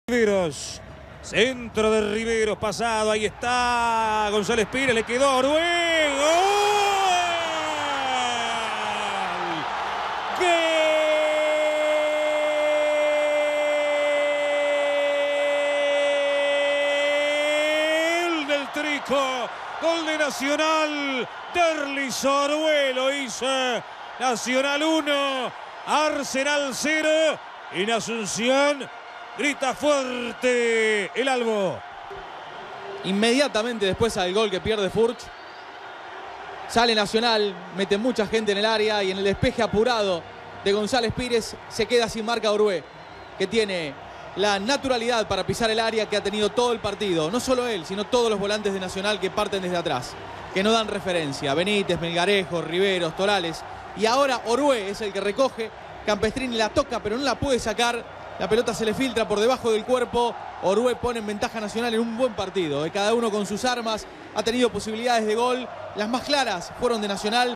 Riveros, centro de Riveros, pasado, ahí está González Pires, le quedó a Orué. ¡Gol del Trico! Gol de Nacional, Derlis Orué lo hizo. Nacional 1, Arsenal 0, en Asunción grita fuerte el Albo. Inmediatamente después al gol que pierde Furch, sale Nacional, mete mucha gente en el área y en el despeje apurado de González Pires se queda sin marca Orué, que tiene la naturalidad para pisar el área que ha tenido todo el partido. No solo él, sino todos los volantes de Nacional que parten desde atrás, que no dan referencia. Benítez, Melgarejo, Riveros, Torales. Y ahora Orué es el que recoge. Campestrini la toca pero no la puede sacar. La pelota se le filtra por debajo del cuerpo. Orué pone en ventaja Nacional en un buen partido. Cada uno con sus armas ha tenido posibilidades de gol. Las más claras fueron de Nacional.